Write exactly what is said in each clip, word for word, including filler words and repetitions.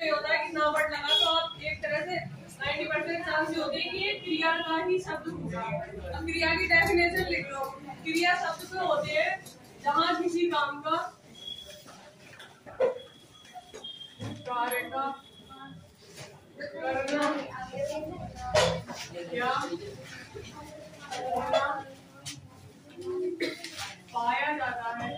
होता है कि ना वर्ड लगा तो आप एक तरह से नाइन्टी परसेंट चांस होते हैं कि ये क्रिया का ही शब्द होगा। अब क्रिया की डेफिनेशन लिख लो। क्रिया शब्द तो होते हैं जहाँ किसी काम का कार्य का करना या होना पाया जाता है।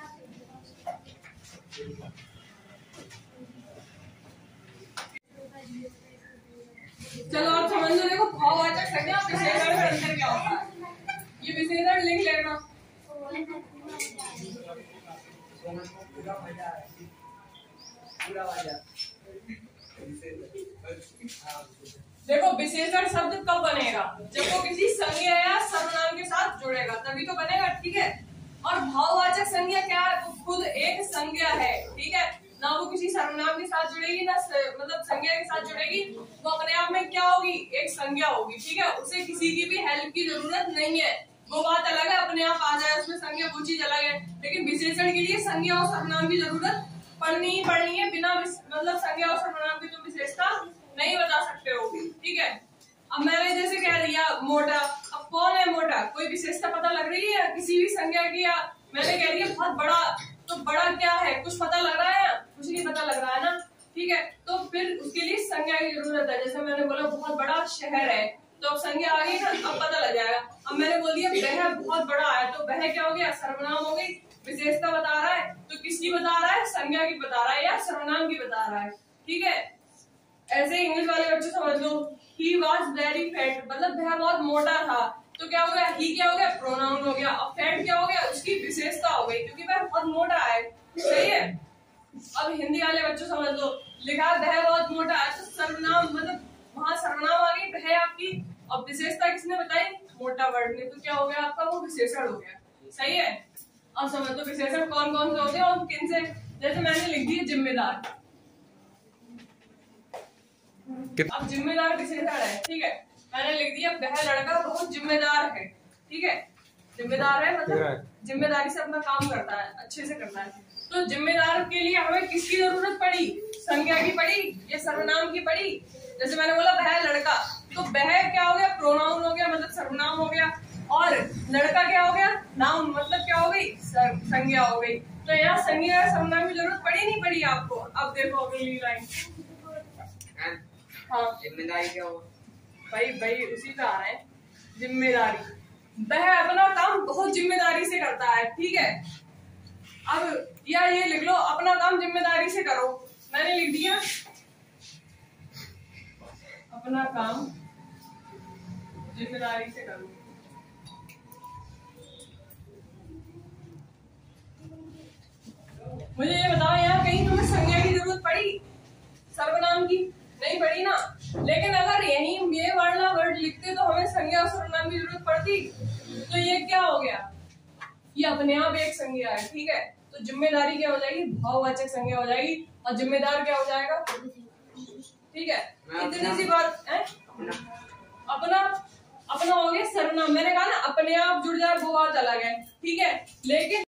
चलो आप समझ लो, देखो भाववाचक संज्ञा विशेषण में अंतर क्या होता है, ये विशेषण लिख लेना। देखो विशेषण शब्द कब बनेगा, जब वो किसी संज्ञा या सर्वनाम के साथ जुड़ेगा तभी तो बनेगा, ठीक है। और भाववाचक संज्ञा क्या है, वो खुद एक संज्ञा है, ठीक है, ना वो किसी सर्वनाम के साथ जुड़ेगी ना मतलब संज्ञा के साथ जुड़ेगी, वो अपने आप में क्या होगी, एक संज्ञा होगी, ठीक है। उसे किसी की भी हेल्प की जरूरत नहीं है, वो बात अलग है, अपने आप आ जाए उसमें संज्ञा वो चीज अलग है। लेकिन विशेषण के लिए संज्ञा और सर्वनाम की जरूरत पढ़नी ही पढ़नी है, बिना मतलब संज्ञा और सर्वनाम की तुम विशेषता नहीं बता सकते हो, ठीक है। अब मैंने जैसे कह दिया मोटा, अब कौन है मोटा, कोई विशेषता पता लग रही है किसी भी संज्ञा की, या मैंने कह दिया बहुत बड़ा, तो बड़ा क्या है, कुछ पता लग रहा है, कुछ नहीं पता लग रहा है ना, ठीक है। तो फिर उसके लिए संज्ञा की जरूरत है। जैसे मैंने बोला बहुत बड़ा शहर है, तो अब संज्ञा आ गई ना, अब पता लग जाएगा। अब मैंने बोल दिया वह बहुत बड़ा है, तो वह क्या हो गया, सर्वनाम हो गई। विशेषता बता रहा है तो किसकी बता रहा है, संज्ञा की बता रहा है या सर्वनाम की बता रहा है, ठीक है। ऐसे इंग्लिश वाले बच्चे समझ लो, ही वॉज वेरी फैट, मतलब वह बहुत मोटा था, तो क्या हो गया, ही क्या हो गया, प्रोनाउन हो गया। अब फैट क्या हो गया, उसकी विशेषता हो गई, क्योंकि वह बहुत मोटा है, सही है। अब हिंदी वाले बच्चों समझ लो, लिखा वह बहुत मोटा है, तो सर्वनाम मतलब वहां सर्वनाम आ गई, वह आपकी, अब विशेषता किसने बताई, मोटा वर्ड ने, तो क्या हो गया आपका, वो विशेषण हो गया, सही है। अब समझ लो विशेषण कौन कौन से होते हैं और किन से, जैसे मैंने लिख दिया जिम्मेदार, अब जिम्मेदार विशेषण है, ठीक है। मैंने लिख दिया वह लड़का बहुत जिम्मेदार है, ठीक है, जिम्मेदार है मतलब जिम्मेदारी से अपना काम करता है, अच्छे से करता है। तो जिम्मेदार के लिए हमें किसकी जरूरत पड़ी, संज्ञा की पड़ी या सर्वनाम की पड़ी। जैसे मैंने बोला वह लड़का, तो वह क्या हो गया, प्रोनाउन हो गया, मतलब सर्वनाम हो गया, और लड़का क्या हो गया, नाउन, मतलब क्या हो गई, संज्ञा हो गई। तो यहाँ संज्ञा या सर्वनाम की जरूरत पड़ी नहीं पड़ी आपको। अब देखो अगली लाइन, हाँ जिम्मेदारी क्या होगा, भाई भाई उसी का आ रहा है, जिम्मेदारी, वह अपना काम बहुत जिम्मेदारी से करता है, ठीक है। अब या ये लिख लो, अपना काम जिम्मेदारी से करो, मैंने लिख दिया अपना काम जिम्मेदारी से करो। मुझे ये बताओ, यहाँ कहीं तुम्हें संज्ञा की जरूरत पड़ी, सर्वनाम की नहीं पड़ी ना। लेकिन अगर यही ये वाला वर्ड लिखते तो हमें संज्ञा और सर्वनाम की जरूरत पड़ती, तो ये क्या हो गया, ये अपने आप एक संज्ञा है, ठीक है। तो जिम्मेदारी क्या हो जाएगी, भाववाचक संज्ञा हो जाएगी, और जिम्मेदार क्या हो जाएगा, ठीक है। इतनी सी बात है, अपना अपना हो गया सर्वनाम। मैंने कहा ना अपने आप जुड़ जाए वो बात अलग है, ठीक है, लेकिन